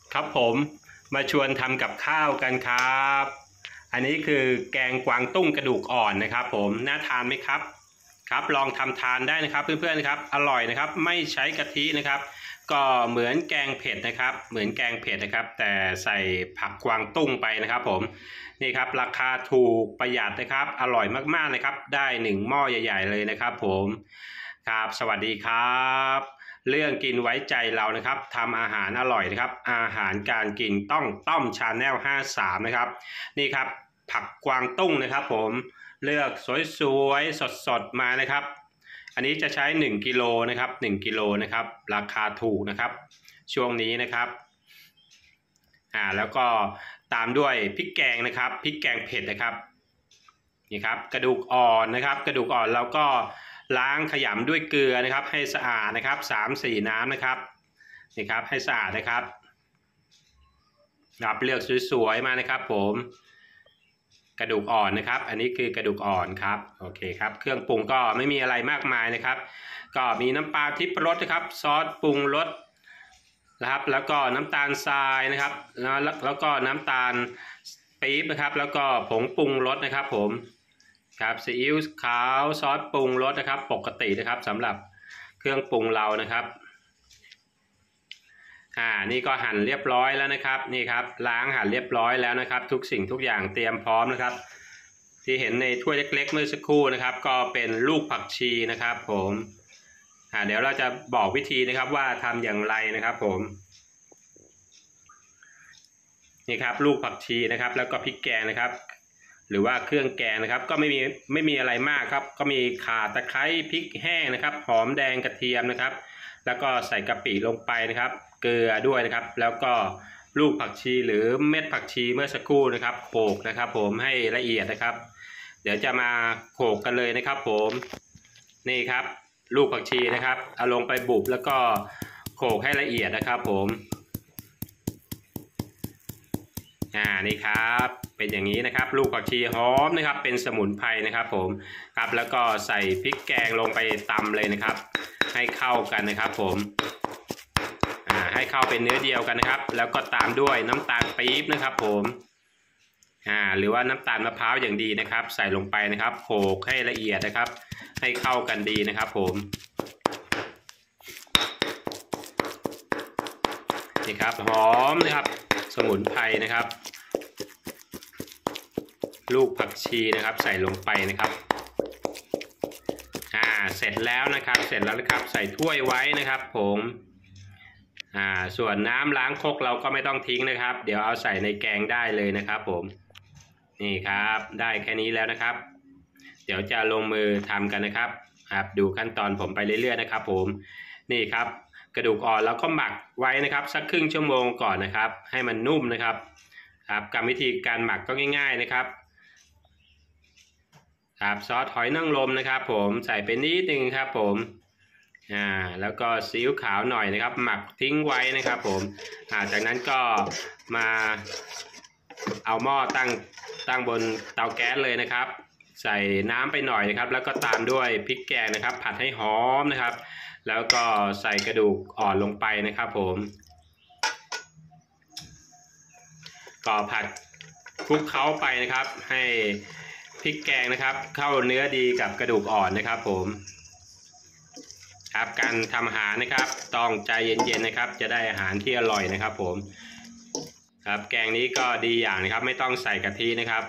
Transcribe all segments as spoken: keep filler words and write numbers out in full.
ครับผมมาชวนทำกับข้าวกันครับอันนี้คือแกงกวางตุ้งกระดูกอ่อนนะครับผมน่าทานไหมครับครับลองทำทานได้นะครับเพื่อนๆนะครับอร่อยนะครับไม่ใช้กะทินะครับก็เหมือนแกงเผ็ดนะครับเหมือนแกงเผ็ดนะครับแต่ใส่ผักกวางตุ้งไปนะครับผมนี่ครับราคาถูกประหยัดนะครับอร่อยมากๆนะครับได้หนึ่งหม้อใหญ่ๆเลยนะครับผมครับสวัสดีครับเรื่องกินไว้ใจเรานะครับทำอาหารอร่อยนะครับอาหารการกินต้องต้อมชาแนลห้าสามนะครับนี่ครับผักกวางตุ้งนะครับผมเลือกสวยๆสดๆมานะครับอันนี้จะใช้หนึ่งกิโลนะครับหนึ่งกิโลนะครับราคาถูกนะครับช่วงนี้นะครับอ่าแล้วก็ตามด้วยพริกแกงนะครับพริกแกงเผ็ดนะครับนี่ครับกระดูกอ่อนนะครับกระดูกอ่อนเราก็ล้างขยำด้วยเกลือนะครับให้สะอาดนะครับ สามสี่ น้ำนะครับนี่ครับให้สะอาดนะครับรับเลือกสวยๆมานะครับผมกระดูกอ่อนนะครับอันนี้คือกระดูกอ่อนครับโอเคครับเครื่องปรุงก็ไม่มีอะไรมากมายนะครับก็มีน้ำปลาทิพรสนะครับซอสปรุงรสนะครับแล้วก็น้ำตาลทรายนะครับแล้วแล้วก็น้ำตาลปี๊บนะครับแล้วก็ผงปรุงรสนะครับผมครับซีอิ๊วขาวซอสปรุงรสนะครับปกตินะครับสำหรับเครื่องปรุงเรานะครับอ่านี่ก็หั่นเรียบร้อยแล้วนะครับนี่ครับล้างหั่นเรียบร้อยแล้วนะครับทุกสิ่งทุกอย่างเตรียมพร้อมนะครับที่เห็นในถ้วยเล็กๆเมื่อสักครู่นะครับก็เป็นลูกผักชีนะครับผมอ่าเดี๋ยวเราจะบอกวิธีนะครับว่าทำอย่างไรนะครับผมนี่ครับลูกผักชีนะครับแล้วก็พริกแกงนะครับหรือว่าเครื่องแกงนะครับก็ไม่มีไม่มีอะไรมากครับก็มีข่าตะไคร้พริกแห้งนะครับหอมแดงกระเทียมนะครับแล้วก็ใส่กะปิลงไปนะครับเกลือด้วยนะครับแล้วก็ลูกผักชีหรือเม็ดผักชีเมื่อสักครู่นะครับโขลกนะครับผมให้ละเอียดนะครับเดี๋ยวจะมาโขลกกันเลยนะครับผมนี่ครับลูกผักชีนะครับเอาลงไปบุบแล้วก็โขลกให้ละเอียดนะครับผมอ่านี่ครับเป็นอย่างนี้นะครับลูกผักชีหอมนะครับเป็นสมุนไพรนะครับผมครับแล้วก็ใส่พริกแกงลงไปตำเลยนะครับให้เข้ากันนะครับผมอ่าให้เข้าเป็นเนื้อเดียวกันนะครับแล้วก็ตามด้วยน้ำตาลปี๊บนะครับผมอ่าหรือว่าน้ำตาลมะพร้าวอย่างดีนะครับใส่ลงไปนะครับโขลกให้ละเอียดนะครับให้เข้ากันดีนะครับผมนี่ครับหอมนะครับสมุนไพรนะครับลูกผักชีนะครับใส่ลงไปนะครับอ่าเสร็จแล้วนะครับเสร็จแล้วนะครับใส่ถ้วยไว้นะครับผมอ่าส่วนน้ำล้างครกเราก็ไม่ต้องทิ้งนะครับเดี๋ยวเอาใส่ในแกงได้เลยนะครับผมนี่ครับได้แค่นี้แล้วนะครับเดี๋ยวจะลงมือทำกันนะครับครับดูขั้นตอนผมไปเรื่อยๆนะครับผมนี่ครับกระดูกอ่อนเราก็หมักไว้นะครับสักครึ่งชั่วโมงก่อนนะครับให้มันนุ่มนะครับครับกรรมวิธีการหมักก็ง่ายๆนะครับครับซอสหอยนางรมนะครับผมใส่ไปนิดนึงครับผมอ่าแล้วก็ซีอิ๊วขาวหน่อยนะครับหมักทิ้งไว้นะครับผมอ่าจากนั้นก็มาเอาหม้อตั้งตั้งบนเตาแก๊สเลยนะครับใส่น้ำไปหน่อยนะครับแล้วก็ตามด้วยพริกแกงนะครับผัดให้หอมนะครับแล้วก็ใส่กระดูกอ่อนลงไปนะครับผมก็ผัดคลุกเคล้าไปนะครับให้พริกแกงนะครับเข้าเนื้อดีกับกระดูกอ่อนนะครับผมครับการทำอาหารนะครับต้องใจเย็นๆนะครับจะได้อาหารที่อร่อยนะครับผมครับแกงนี้ก็ดีอย่างนะครับไม่ต้องใส่กะทินะครับ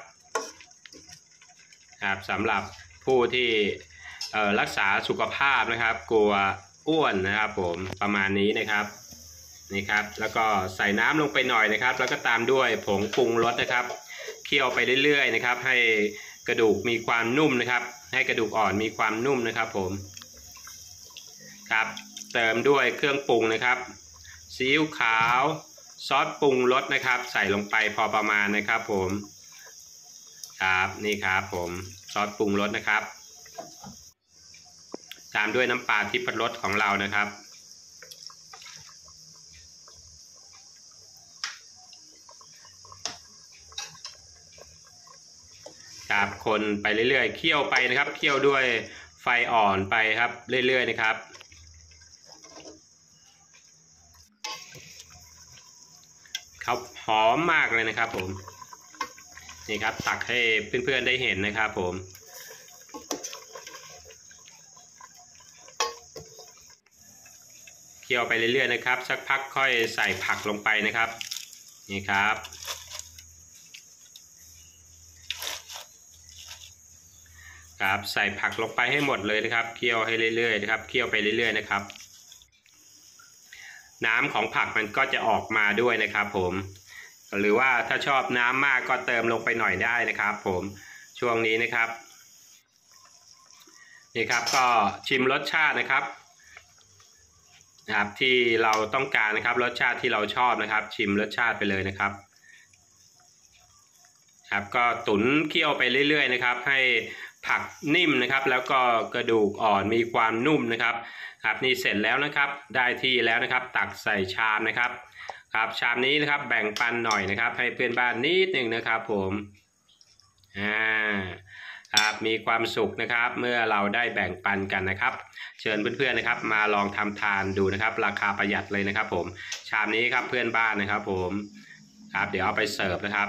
ครับสำหรับผู้ที่รักษาสุขภาพนะครับกลัวอ้วนนะครับผมประมาณนี้นะครับนี่ครับแล้วก็ใส่น้ำลงไปหน่อยนะครับแล้วก็ตามด้วยผงปรุงรสนะครับเคี่ยวไปเรื่อยๆนะครับให้กระดูกมีความนุ่มนะครับให้กระดูกอ่อนมีความนุ่มนะครับผมครับเติมด้วยเครื่องปรุงนะครับซีอิ๊วขาวซอสปรุงรสนะครับใส่ลงไปพอประมาณนะครับผมครับนี่ครับผมซอสปรุงรสนะครับตามด้วยน้ำปลาทิพรสของเรานะครับครับคนไปเรื่อยๆเคี่ยวไปนะครับเคี่ยวด้วยไฟอ่อนไปครับเรื่อยๆนะครับเขาหอมมากเลยนะครับผมนี่ครับตักให้เพื่อนๆได้เห็นนะครับผมเคี่ยวไปเรื่อยๆนะครับสักพักค่อยใส่ผักลงไปนะครับนี่ครับครับใส่ผักลงไปให้หมดเลยนะครับเคี่ยวให้เรื่อยๆนะครับเคี่ยวไปเรื่อยๆนะครับน้ำของผักมันก็จะออกมาด้วยนะครับผมหรือว่าถ้าชอบน้ำมากก็เติมลงไปหน่อยได้นะครับผมช่วงนี้นะครับนี่ครับก็ชิมรสชาตินะครับนะครับที่เราต้องการนะครับรสชาติที่เราชอบนะครับชิมรสชาติไปเลยนะครับครับก็ตุ๋นเคี่ยวไปเรื่อยๆนะครับให้ผักนิ่มนะครับแล้วก็กระดูกอ่อนมีความนุ่มนะครับครับนี่เสร็จแล้วนะครับได้ที่แล้วนะครับตักใส่ชามนะครับครับชามนี้นะครับแบ่งปันหน่อยนะครับให้เพื่อนบ้านนิดหนึ่งนะครับผมอ่าครับมีความสุขนะครับเมื่อเราได้แบ่งปันกันนะครับเชิญเพื่อนๆนะครับมาลองทำทานดูนะครับราคาประหยัดเลยนะครับผมชามนี้ครับเพื่อนบ้านนะครับผมครับเดี๋ยวเอาไปเสิร์ฟนะครับ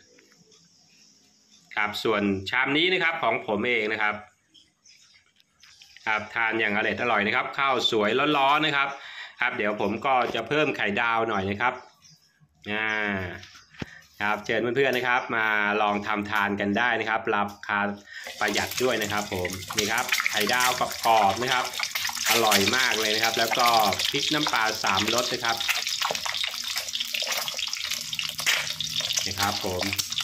ครับส่วนชามนี้นะครับของผมเองนะครับครับทานอย่างอร่อยอร่อยนะครับข้าวสวยร้อนๆนะครับครับเดี๋ยวผมก็จะเพิ่มไข่ดาวหน่อยนะครับอ่าครับเชิญเพื่อนๆนะครับมาลองทำทานกันได้นะครับราคาประหยัดด้วยนะครับผมนี่ครับไข่ดาวกับกรอบนะครับอร่อยมากเลยนะครับแล้วก็พริกน้ำปลาสามรสนะครับนี่ครับผม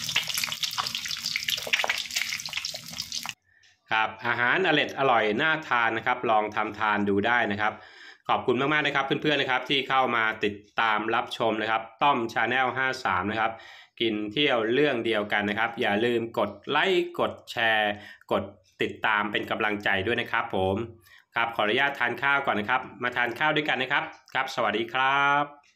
ครับอาหารอร่อยอร่อยน่าทานนะครับลองทำทานดูได้นะครับขอบคุณมากๆนะครับเพื่อนๆนะครับที่เข้ามาติดตามรับชมนะครับต้อมชาแนลห้าสามนะครับกินเที่ยวเรื่องเดียวกันนะครับอย่าลืมกดไลค์กดแชร์กดติดตามเป็นกำลังใจด้วยนะครับผมครับขออนุญาตทานข้าวก่อนนะครับมาทานข้าวด้วยกันนะครับครับสวัสดีครับ